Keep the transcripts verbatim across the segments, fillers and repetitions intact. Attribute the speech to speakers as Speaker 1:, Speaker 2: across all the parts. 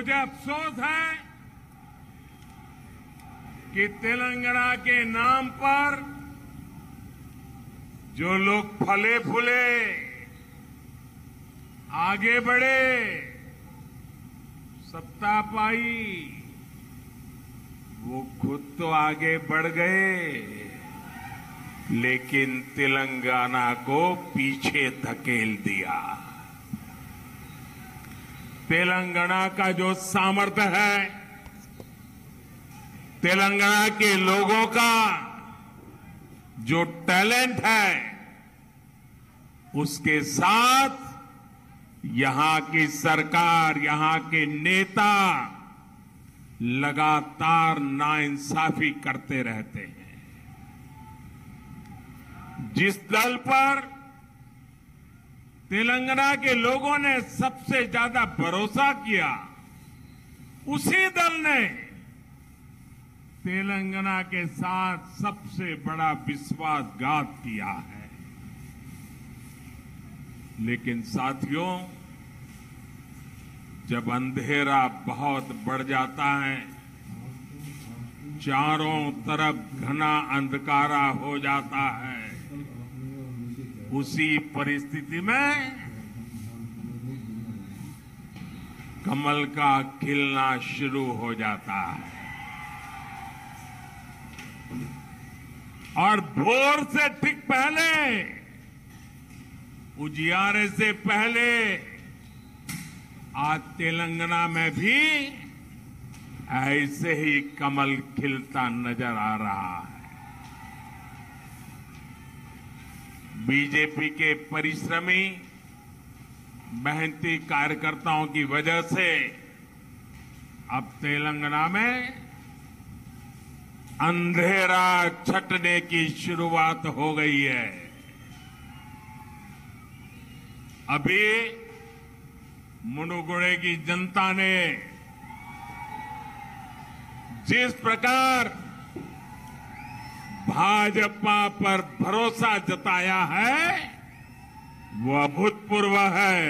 Speaker 1: मुझे अफसोस है कि तेलंगाना के नाम पर जो लोग फले फूले, आगे बढ़े, सत्ता पाई, वो खुद तो आगे बढ़ गए, लेकिन तेलंगाना को पीछे धकेल दिया। तेलंगाना का जो सामर्थ्य है, तेलंगाना के लोगों का जो टैलेंट है, उसके साथ यहां की सरकार, यहां के नेता लगातार नाइंसाफी करते रहते हैं। जिस दल पर तेलंगाना के लोगों ने सबसे ज्यादा भरोसा किया, उसी दल ने तेलंगाना के साथ सबसे बड़ा विश्वासघात किया है। लेकिन साथियों, जब अंधेरा बहुत बढ़ जाता है, चारों तरफ घना अंधकारा हो जाता है, उसी परिस्थिति में कमल का खिलना शुरू हो जाता है। और भोर से ठीक पहले, उजियारे से पहले आज तेलंगाना में भी ऐसे ही कमल खिलता नजर आ रहा है। बीजेपी के परिश्रमी, मेहनती कार्यकर्ताओं की वजह से अब तेलंगाना में अंधेरा छटने की शुरुआत हो गई है। अभी मुनुगुड़े की जनता ने जिस प्रकार भाजपा पर भरोसा जताया है, वो अभूतपूर्व है।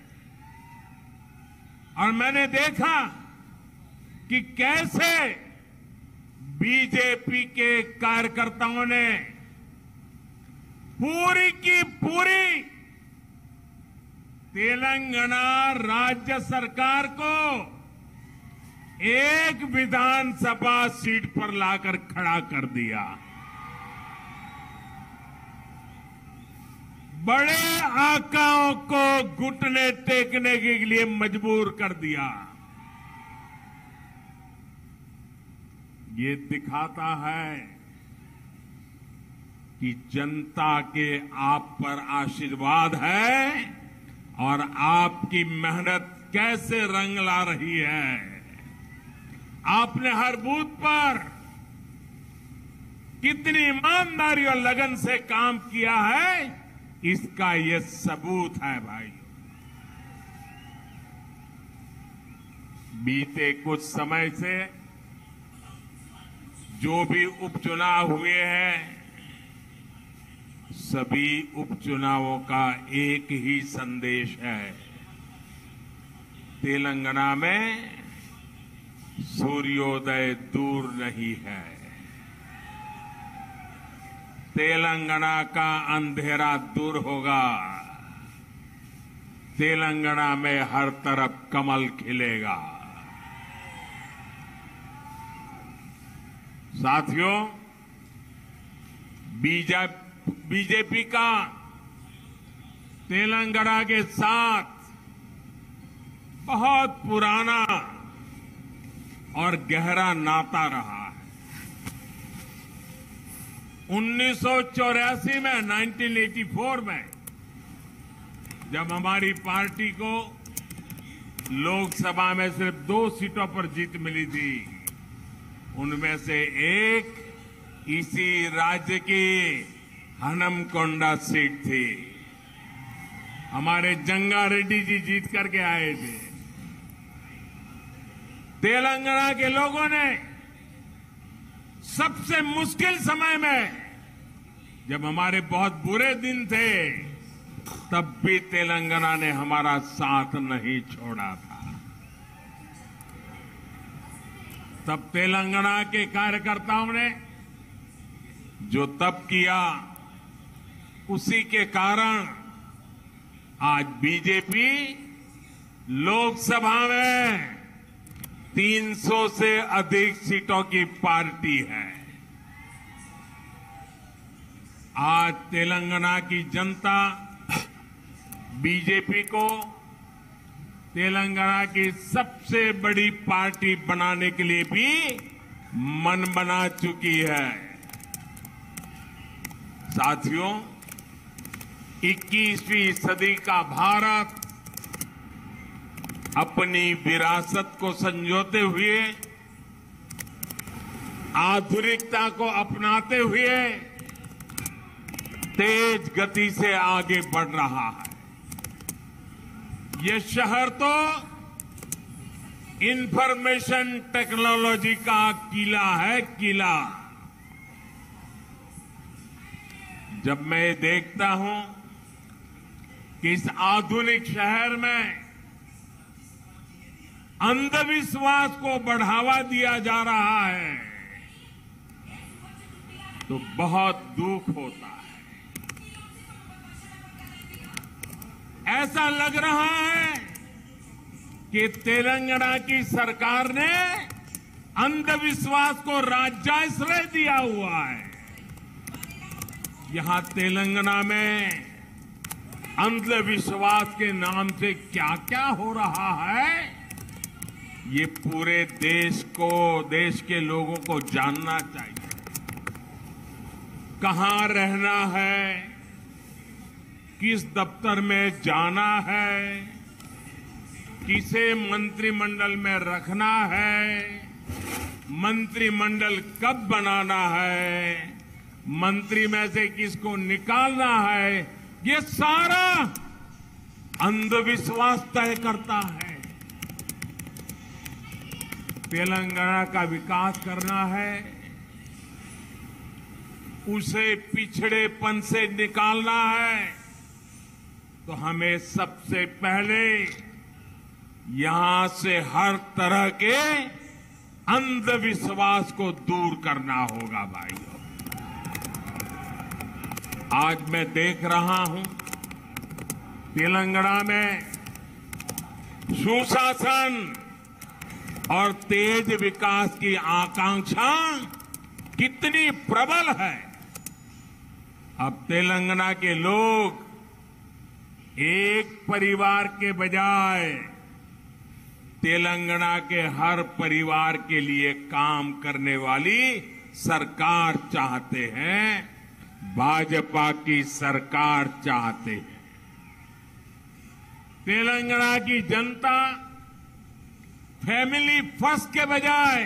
Speaker 1: और मैंने देखा कि कैसे बीजेपी के कार्यकर्ताओं ने पूरी की पूरी तेलंगाना राज्य सरकार को एक विधानसभा सीट पर लाकर खड़ा कर दिया। बड़े आकाओं को घुटने टेकने के लिए मजबूर कर दिया। ये दिखाता है कि जनता के आप पर आशीर्वाद है और आपकी मेहनत कैसे रंग ला रही है। आपने हर बूथ पर कितनी ईमानदारी और लगन से काम किया है, इसका ये सबूत है भाई। बीते कुछ समय से जो भी उपचुनाव हुए हैं, सभी उपचुनावों का एक ही संदेश है। तेलंगाना में सूर्योदय दूर नहीं है। तेलंगाना का अंधेरा दूर होगा। तेलंगाना में हर तरफ कमल खिलेगा। साथियों, बीजेपी का तेलंगाना के साथ बहुत पुराना और गहरा नाता रहा है। उन्नीस सौ चौरासी में, उन्नीस सौ चौरासी में जब हमारी पार्टी को लोकसभा में सिर्फ दो सीटों पर जीत मिली थी, उनमें से एक इसी राज्य की हनमकोंडा सीट थी। हमारे जंगा रेड्डी जी जीत करके आए थे। तेलंगाना के लोगों ने सबसे मुश्किल समय में, जब हमारे बहुत बुरे दिन थे, तब भी तेलंगाना ने हमारा साथ नहीं छोड़ा था। तब तेलंगाना के कार्यकर्ताओं ने जो तब किया, उसी के कारण आज बीजेपी लोकसभा में तीन सौ से अधिक सीटों की पार्टी है। आज तेलंगाना की जनता बीजेपी को तेलंगाना की सबसे बड़ी पार्टी बनाने के लिए भी मन बना चुकी है। साथियों, इक्कीसवीं सदी का भारत अपनी विरासत को संजोते हुए, आधुनिकता को अपनाते हुए तेज गति से आगे बढ़ रहा है। ये शहर तो इंफॉर्मेशन टेक्नोलॉजी का किला है, किला। जब मैं देखता हूं कि इस आधुनिक शहर में अंधविश्वास को बढ़ावा दिया जा रहा है, तो बहुत दुख होता है। ऐसा लग रहा है कि तेलंगाना की सरकार ने अंधविश्वास को राज्याश्रय दिया हुआ है। यहां तेलंगाना में अंधविश्वास के नाम से क्या क्या हो रहा है, ये पूरे देश को, देश के लोगों को जानना चाहिए। कहां रहना है, किस दफ्तर में जाना है, किसे मंत्रिमंडल में रखना है, मंत्रिमंडल कब बनाना है, मंत्री में से किसको निकालना है, ये सारा अंधविश्वास तय करता है। तेलंगाना का विकास करना है, उसे पिछड़ेपन से निकालना है, तो हमें सबसे पहले यहां से हर तरह के अंधविश्वास को दूर करना होगा भाइयों। आज मैं देख रहा हूं तेलंगाना में सुशासन और तेज विकास की आकांक्षा कितनी प्रबल है। अब तेलंगाना के लोग एक परिवार के बजाय तेलंगाना के हर परिवार के लिए काम करने वाली सरकार चाहते हैं, भाजपा की सरकार चाहते हैं। तेलंगाना की जनता फैमिली फर्स्ट के बजाय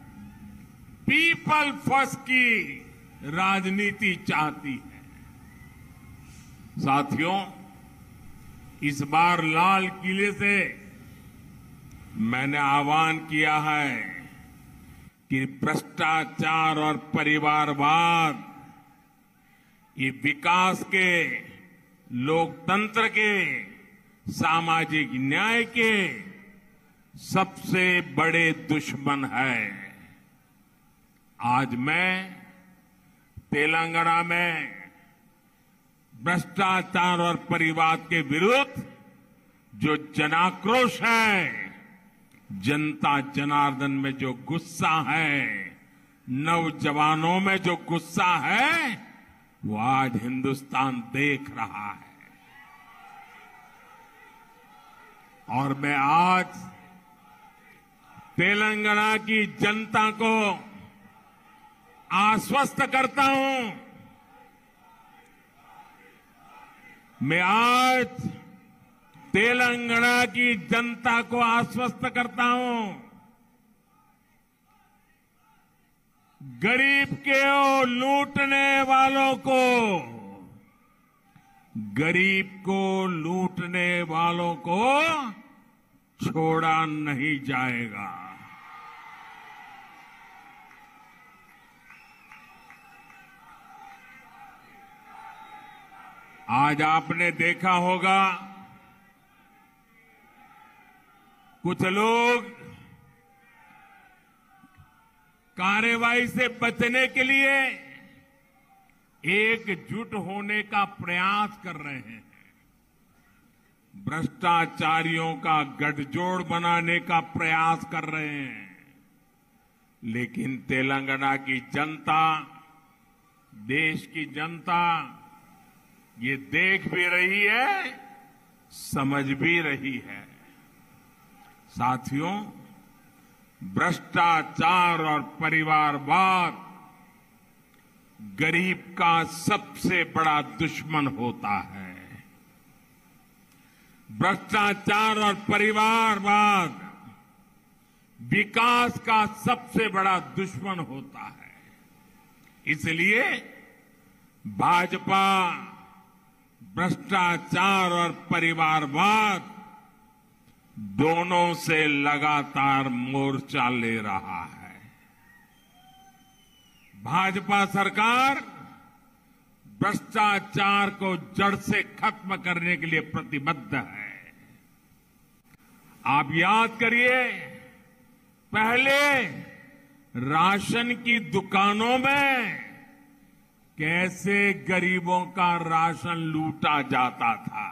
Speaker 1: पीपल फर्स्ट की राजनीति चाहती है। साथियों, इस बार लाल किले से मैंने आह्वान किया है कि भ्रष्टाचार और परिवारवाद, ये विकास के, लोकतंत्र के, सामाजिक न्याय के सबसे बड़े दुश्मन है। आज मैं तेलंगाना में भ्रष्टाचार और परिवाद के विरुद्ध जो जनाक्रोश है, जनता जनार्दन में जो गुस्सा है, नौजवानों में जो गुस्सा है, वो आज हिंदुस्तान देख रहा है। और मैं आज तेलंगाना की जनता को आश्वस्त करता हूं, मैं आज तेलंगाना की जनता को आश्वस्त करता हूं, गरीब के लूटने वालों को, गरीब को लूटने वालों को छोड़ा नहीं जाएगा। आज आपने देखा होगा कुछ लोग कार्रवाई से बचने के लिए एकजुट होने का प्रयास कर रहे हैं। भ्रष्टाचारियों का गठजोड़ बनाने का प्रयास कर रहे हैं। लेकिन तेलंगाना की जनता, देश की जनता ये देख भी रही है, समझ भी रही है। साथियों, भ्रष्टाचार और परिवारवाद गरीब का सबसे बड़ा दुश्मन होता है। भ्रष्टाचार और परिवारवाद विकास का सबसे बड़ा दुश्मन होता है। इसलिए भाजपा भ्रष्टाचार और परिवारवाद दोनों से लगातार मोर्चा ले रहा है। भाजपा सरकार भ्रष्टाचार को जड़ से खत्म करने के लिए प्रतिबद्ध है। आप याद करिए, पहले राशन की दुकानों में कैसे गरीबों का राशन लूटा जाता था।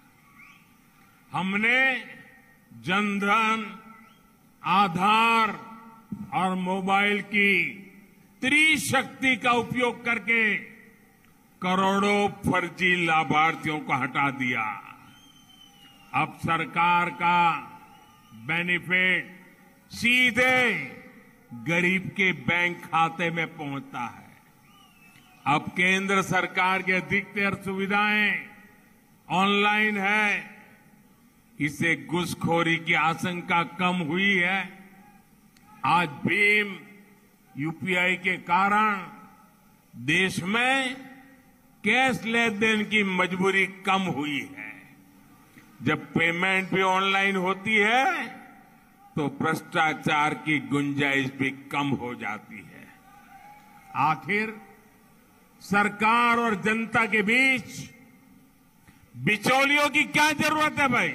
Speaker 1: हमने जनधन, आधार और मोबाइल की त्रिशक्ति का उपयोग करके करोड़ों फर्जी लाभार्थियों को हटा दिया। अब सरकार का बेनिफिट सीधे गरीब के बैंक खाते में पहुंचता है। अब केंद्र सरकार की अधिकतर सुविधाएं ऑनलाइन है। इससे घुसखोरी की आशंका कम हुई है। आज भीम यूपीआई के कारण देश में कैश लेन देन की मजबूरी कम हुई है। जब पेमेंट भी ऑनलाइन होती है तो भ्रष्टाचार की गुंजाइश भी कम हो जाती है। आखिर सरकार और जनता के बीच बिचौलियों की क्या जरूरत है भाई?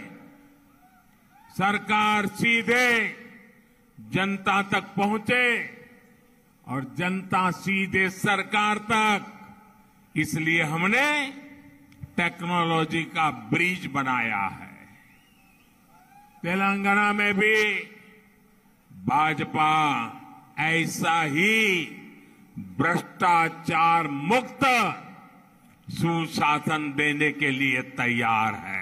Speaker 1: सरकार सीधे जनता तक पहुंचे और जनता सीधे सरकार तक। इसलिए हमने टेक्नोलॉजी का ब्रिज बनाया है। तेलंगाना में भी भाजपा ऐसा ही भ्रष्टाचार मुक्त सुशासन देने के लिए तैयार है।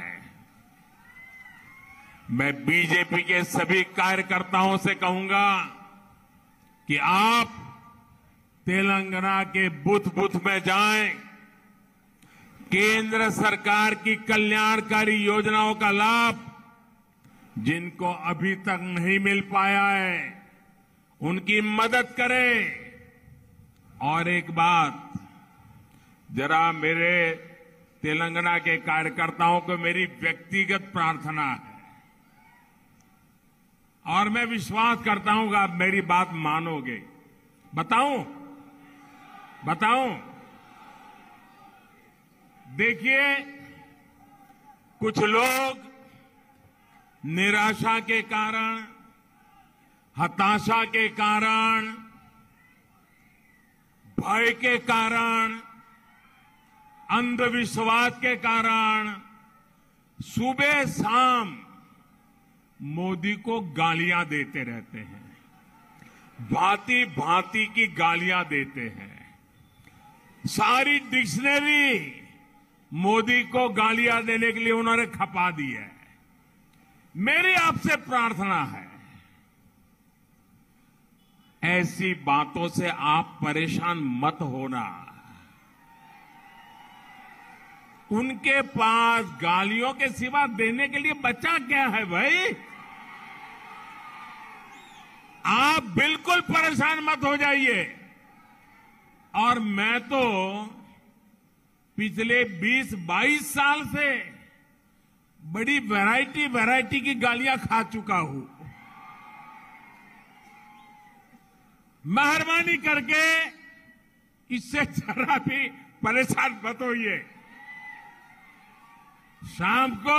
Speaker 1: मैं बीजेपी के सभी कार्यकर्ताओं से कहूंगा कि आप तेलंगाना के बूथ बूथ में जाएं, केंद्र सरकार की कल्याणकारी योजनाओं का लाभ जिनको अभी तक नहीं मिल पाया है उनकी मदद करें। और एक बात, जरा मेरे तेलंगाना के कार्यकर्ताओं को मेरी व्यक्तिगत प्रार्थना है और मैं विश्वास करता हूं कि आप मेरी बात मानोगे। बताऊं बताऊं देखिए, कुछ लोग निराशा के कारण, हताशा के कारण, भय के कारण, अंधविश्वास के कारण सुबह शाम मोदी को गालियां देते रहते हैं। भांति भांति की गालियां देते हैं। सारी डिक्शनरी मोदी को गालियां देने के लिए उन्होंने खपा दी है। मेरी आपसे प्रार्थना है, ऐसी बातों से आप परेशान मत होना। उनके पास गालियों के सिवा देने के लिए बचा क्या है भाई? आप बिल्कुल परेशान मत हो जाइए। और मैं तो पिछले बीस बाईस साल से बड़ी वैरायटी वैरायटी की गालियां खा चुका हूं। मेहरबानी करके इससे जरा भी परेशान मत होइए। शाम को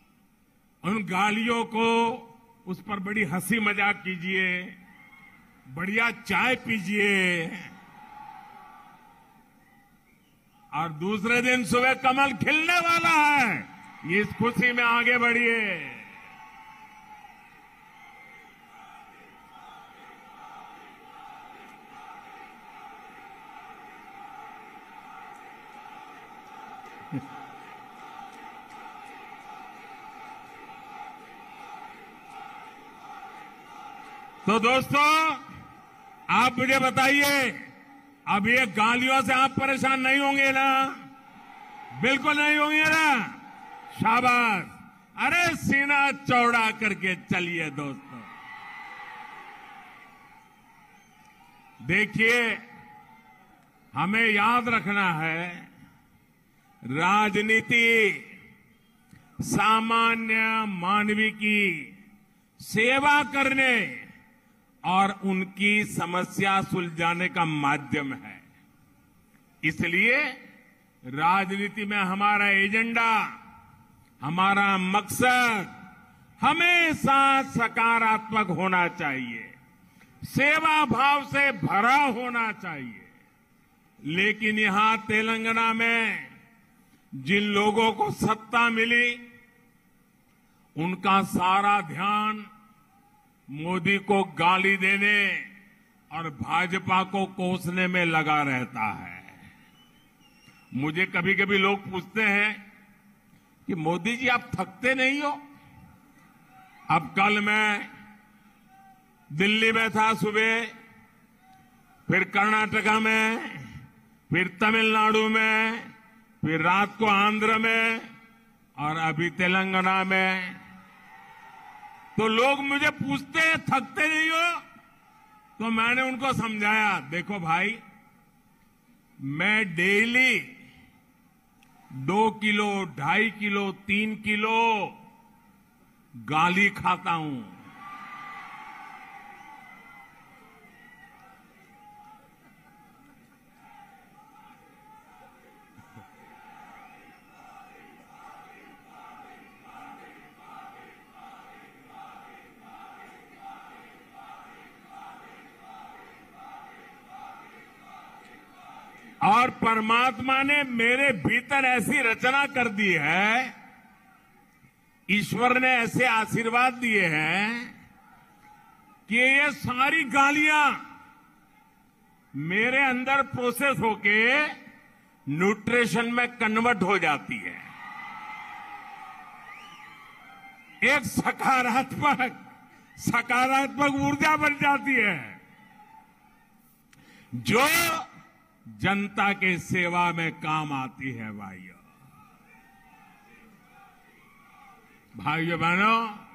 Speaker 1: उन गालियों को, उस पर बड़ी हंसी मजाक कीजिए, बढ़िया चाय पीजिए और दूसरे दिन सुबह कमल खिलने वाला है। इस खुशी में आगे बढ़िए। तो दोस्तों, आप मुझे बताइए, अब ये गालियों से आप परेशान नहीं होंगे ना? बिल्कुल नहीं होंगे ना? शाबाश। अरे सीना चौड़ा करके चलिए दोस्तों। देखिए, हमें याद रखना है, राजनीति सामान्य मानवी की सेवा करने और उनकी समस्या सुलझाने का माध्यम है। इसलिए राजनीति में हमारा एजेंडा, हमारा मकसद हमेशा सकारात्मक होना चाहिए, सेवा भाव से भरा होना चाहिए। लेकिन यहां तेलंगाना में जिन लोगों को सत्ता मिली, उनका सारा ध्यान मोदी को गाली देने और भाजपा को कोसने में लगा रहता है। मुझे कभी कभी लोग पूछते हैं कि मोदी जी आप थकते नहीं हो? अब कल मैं दिल्ली में था सुबह, फिर कर्नाटका में, फिर तमिलनाडु में, फिर रात को आंध्र में और अभी तेलंगाना में। तो लोग मुझे पूछते हैं थकते नहीं हो? तो मैंने उनको समझाया, देखो भाई, मैं डेली दो किलो, ढाई किलो, तीन किलो गाली खाता हूं। और परमात्मा ने मेरे भीतर ऐसी रचना कर दी है, ईश्वर ने ऐसे आशीर्वाद दिए हैं कि ये सारी गालियां मेरे अंदर प्रोसेस होके न्यूट्रिशन में कन्वर्ट हो जाती है। एक सकारात्मक सकारात्मक ऊर्जा बन जाती है, जो जनता के सेवा में काम आती है। भाइयों भाइयों बहनों,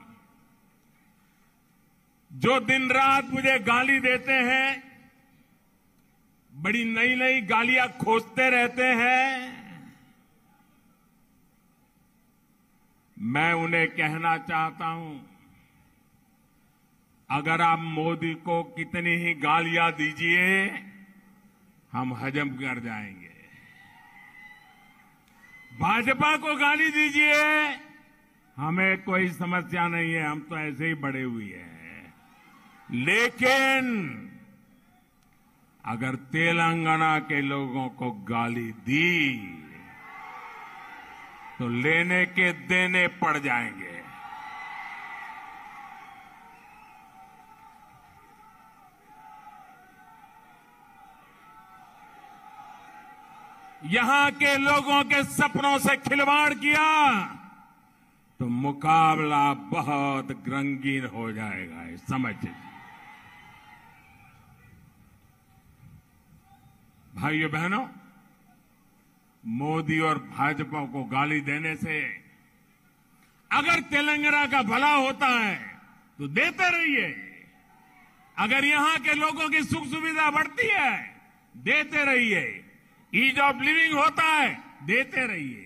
Speaker 1: जो दिन रात मुझे गाली देते हैं, बड़ी नई नई गालियां खोजते रहते हैं, मैं उन्हें कहना चाहता हूं, अगर आप मोदी को कितनी ही गालियां दीजिए, हम हजम कर जाएंगे। भाजपा को गाली दीजिए, हमें कोई समस्या नहीं है, हम तो ऐसे ही बड़े हुए हैं। लेकिन अगर तेलंगाना के लोगों को गाली दी, तो लेने के देने पड़ जाएंगे। यहां के लोगों के सपनों से खिलवाड़ किया तो मुकाबला बहुत रंगीन हो जाएगा, समझ लीजिए। भाइयों बहनों, मोदी और भाजपा को गाली देने से अगर तेलंगाना का भला होता है तो देते रहिए। अगर यहां के लोगों की सुख सुविधा बढ़ती है, देते रहिए। ईज ऑफ लिविंग होता है, देते रहिए।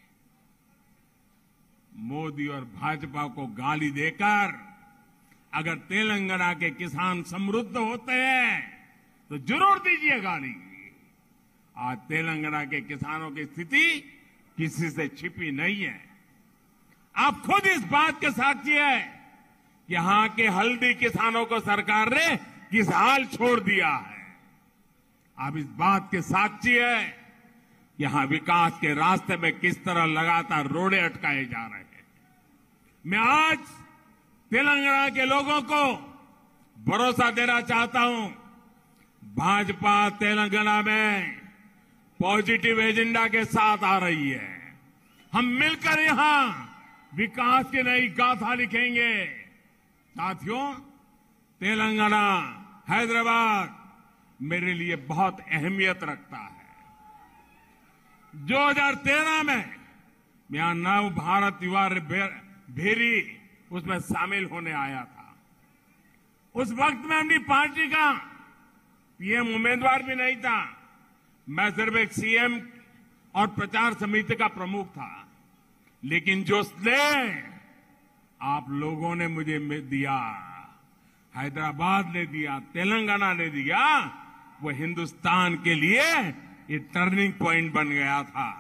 Speaker 1: मोदी और भाजपा को गाली देकर अगर तेलंगाना के किसान समृद्ध होते हैं तो जरूर दीजिए गाली। आज तेलंगाना के किसानों की स्थिति किसी से छिपी नहीं है। आप खुद इस बात के साक्षी है कि यहां के हल्दी किसानों को सरकार ने किस हाल छोड़ दिया है। आप इस बात के साक्षी है कि यहां विकास के रास्ते में किस तरह लगातार रोड़े अटकाए जा रहे हैं। मैं आज तेलंगाना के लोगों को भरोसा देना चाहता हूं, भाजपा तेलंगाना में पॉजिटिव एजेंडा के साथ आ रही है। हम मिलकर यहां विकास की नई गाथा लिखेंगे। साथियों, तेलंगाना, हैदराबाद मेरे लिए बहुत अहमियत रखता है। दो हज़ार तेरह में यहां नव भारत युवा भेरी उसमें शामिल होने आया था। उस वक्त में अपनी पार्टी का पीएम उम्मीदवार भी नहीं था। मैं सिर्फ एक सीएम और प्रचार समिति का प्रमुख था, लेकिन जो स्नेह आप लोगों ने मुझे दिया, हैदराबाद ने दिया, तेलंगाना ने दिया, वो हिंदुस्तान के लिए ये टर्निंग पॉइंट बन गया था।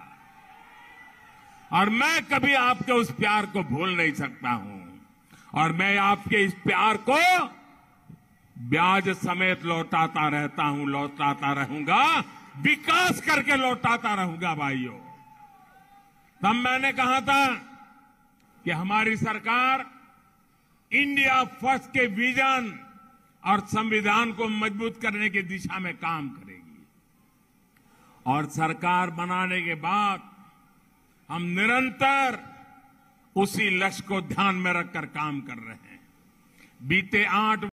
Speaker 1: और मैं कभी आपके उस प्यार को भूल नहीं सकता हूं, और मैं आपके इस प्यार को ब्याज समेत लौटाता रहता हूं, लौटाता रहूंगा, विकास करके लौटाता रहूंगा भाइयों। तब मैंने कहा था कि हमारी सरकार इंडिया फर्स्ट के विजन और संविधान को मजबूत करने की दिशा में काम करेगी। और सरकार बनाने के बाद हम निरंतर उसी लक्ष्य को ध्यान में रखकर काम कर रहे हैं। बीते आठ